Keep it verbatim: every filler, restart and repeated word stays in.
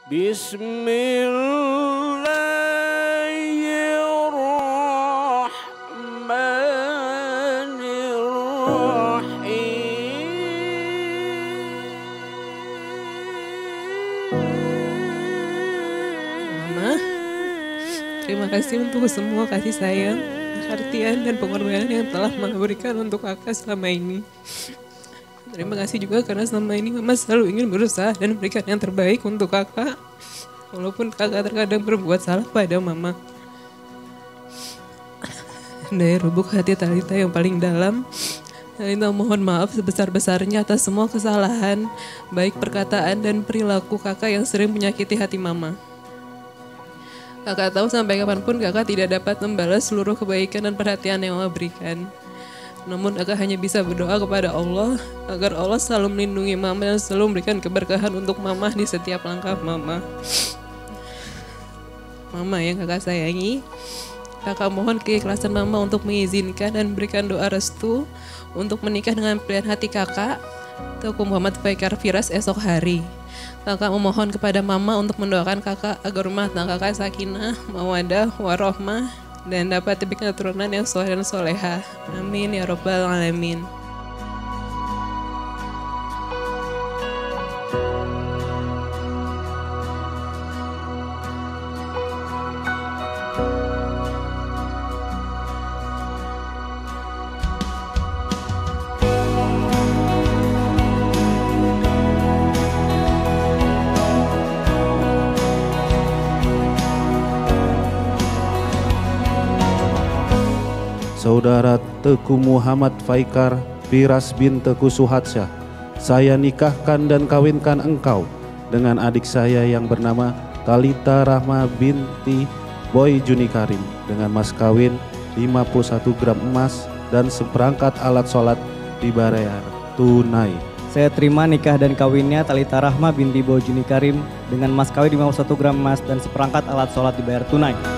Mama, terima kasih untuk semua kasih sayang, perhatian, dan pengorbanan yang telah Mama berikan untuk kakak selama ini. Terima kasih juga karena selama ini Mama selalu ingin berusaha dan memberikan yang terbaik untuk kakak. Walaupun kakak terkadang berbuat salah pada Mama. Dari lubuk hati Talita yang paling dalam, Talita mohon maaf sebesar-besarnya atas semua kesalahan, baik perkataan dan perilaku kakak yang sering menyakiti hati Mama. Kakak tahu sampai kapanpun kakak tidak dapat membalas seluruh kebaikan dan perhatian yang Mama berikan. Namun kakak hanya bisa berdoa kepada Allah agar Allah selalu melindungi Mama dan selalu memberikan keberkahan untuk Mama di setiap langkah Mama. Mama yang kakak sayangi, kakak mohon keikhlasan Mama untuk mengizinkan dan memberikan doa restu untuk menikah dengan pilihan hati kakak, Teuku Muhammad Faikar Firas esok hari. Kakak memohon kepada Mama untuk mendoakan kakak agar rumah tangga kakak sakinah, mawadah, warohmah, dan dapat diberikan keturunan yang soleh dan soleha. Amin ya Rabbal Alamin. Saudara Teuku Muhammad Faikar Firas bin Teuku Suhadsyah, saya nikahkan dan kawinkan engkau dengan adik saya yang bernama Talita Rahma binti Boy Juni Karim dengan mas kawin lima puluh satu gram emas dan seperangkat alat sholat dibayar tunai. Saya terima nikah dan kawinnya Talita Rahma binti Boy Juni Karim dengan mas kawin lima puluh satu gram emas dan seperangkat alat sholat dibayar tunai.